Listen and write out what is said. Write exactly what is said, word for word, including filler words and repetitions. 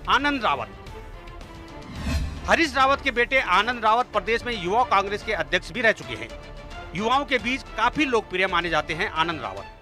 आनंद रावत। हरीश रावत के बेटे आनंद रावत प्रदेश में युवा कांग्रेस के अध्यक्ष भी रह चुके हैं। युवाओं के बीच काफी लोकप्रिय माने जाते हैं आनंद रावत।